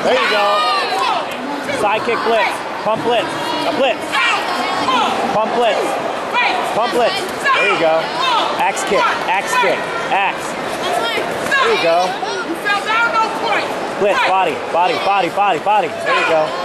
There you go. Side kick blitz. Pump blitz. A blitz. Pump blitz. Pump blitz. There you go. Axe kick. Axe kick. Axe. There you go. Blitz. Body. Body. Body. Body. Body. There you go.